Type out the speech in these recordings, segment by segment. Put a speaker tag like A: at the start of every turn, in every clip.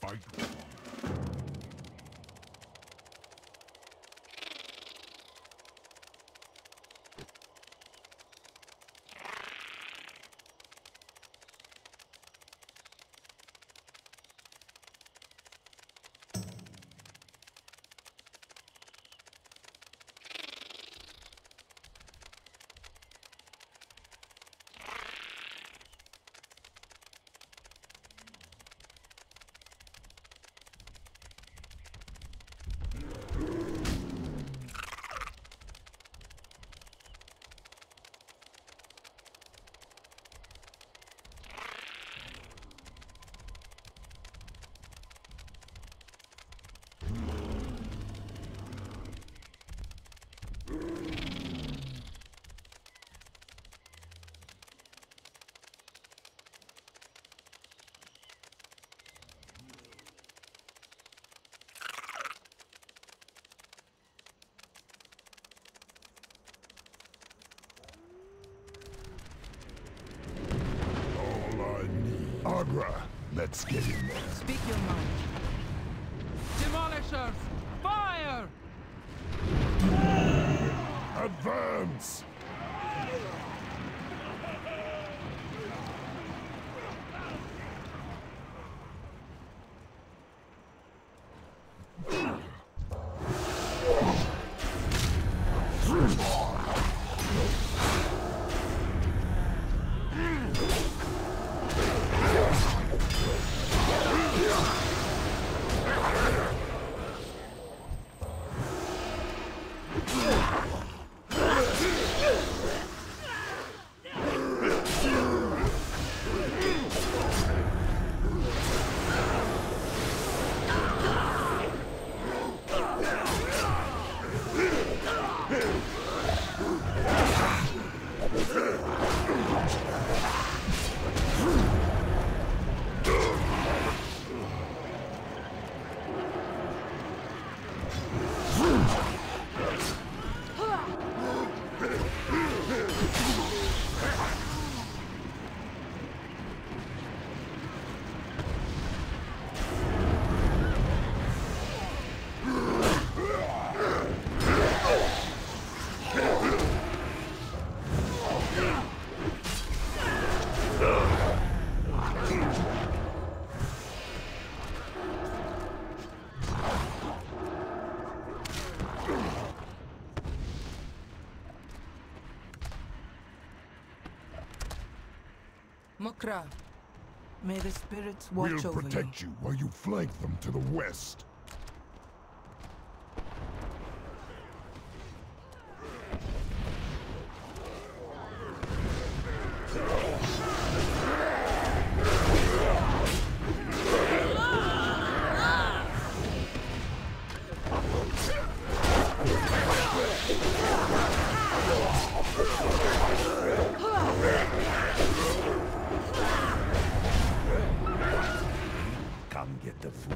A: fight. Agra, let's get in there.
B: Speak your mind. Demolishers! Fire!
A: Advance!
B: Mukra, may the spirits watch
A: We'll
B: over you.
A: protect you while you flank them to the west. Come get the food.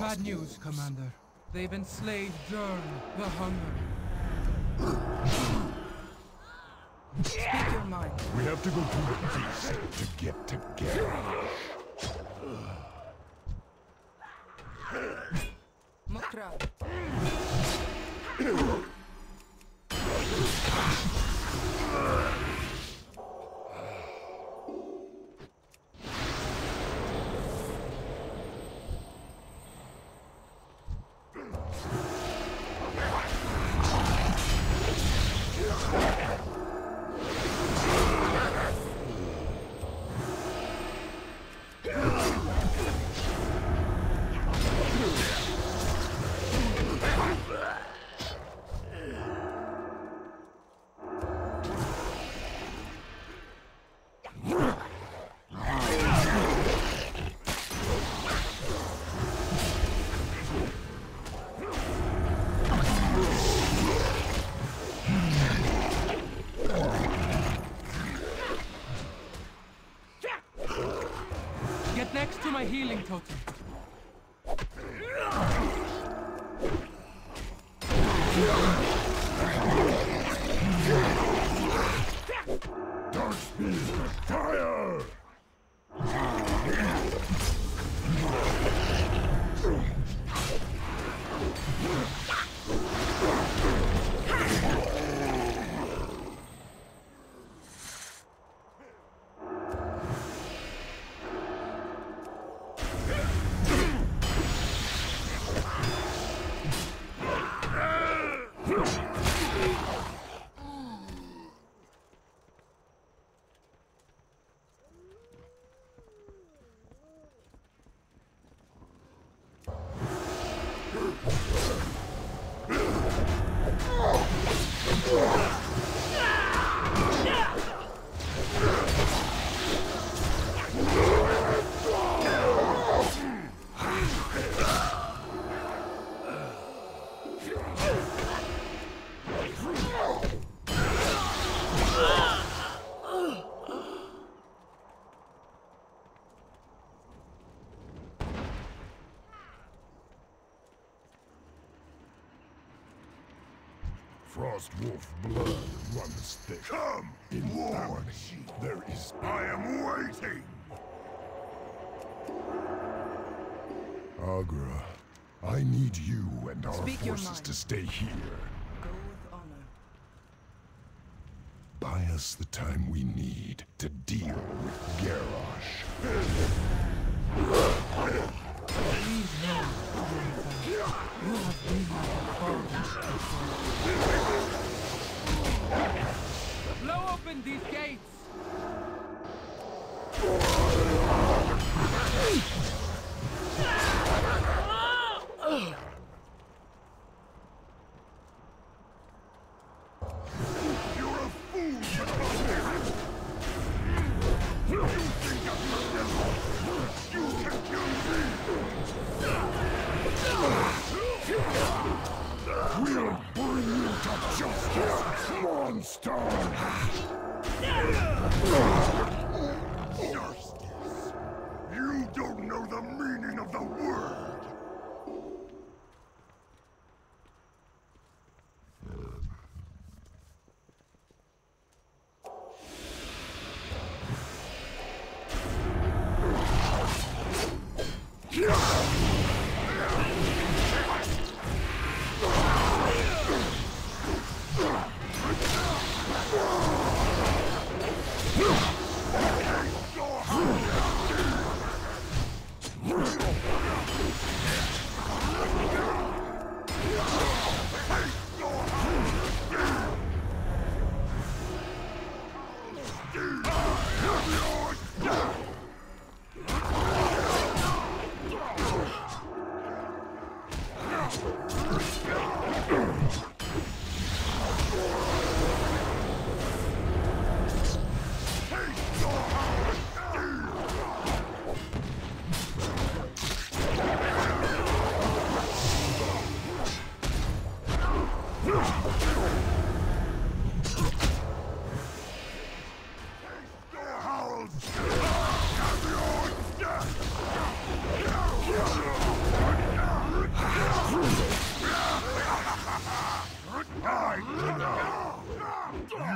B: Bad news, Commander. They've enslaved Dern, the Hunger. Speak your mind.
A: We have to go to the east to get to Garrosh.
B: Mukra. Get next to my healing totem.
A: Dark speed, fire! Frost Wolf blood runs thick. Come, in Lord, there is. I am waiting. Agra, I need you and our
B: Speak your
A: forces
B: mind.
A: to stay here.
B: Go with honor.
A: Buy us the time we need to deal with Garrosh.
B: Please know, you have been my father. Blow open these gates!
A: You're a fool to come here! You think you can kill me? We'll bring you to justice, monster! Justice? You don't know the meaning of the word!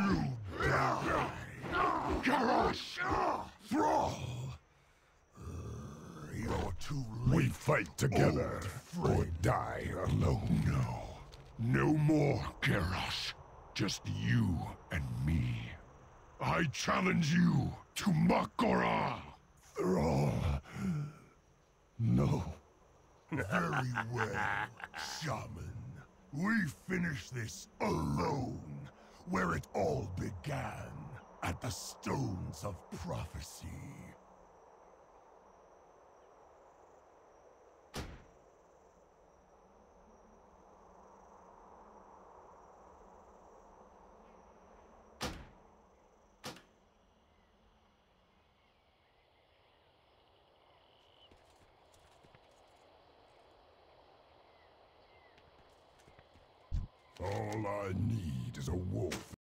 A: You die! Garrosh! Thrall! You're too late. We fight together, or die alone. No more, Garrosh. Just you and me. I challenge you to Mak'gora! Thrall. No. Very well, Shaman. We finish this alone, where it all began, at the Stones of Prophecy. All I need is a wolf.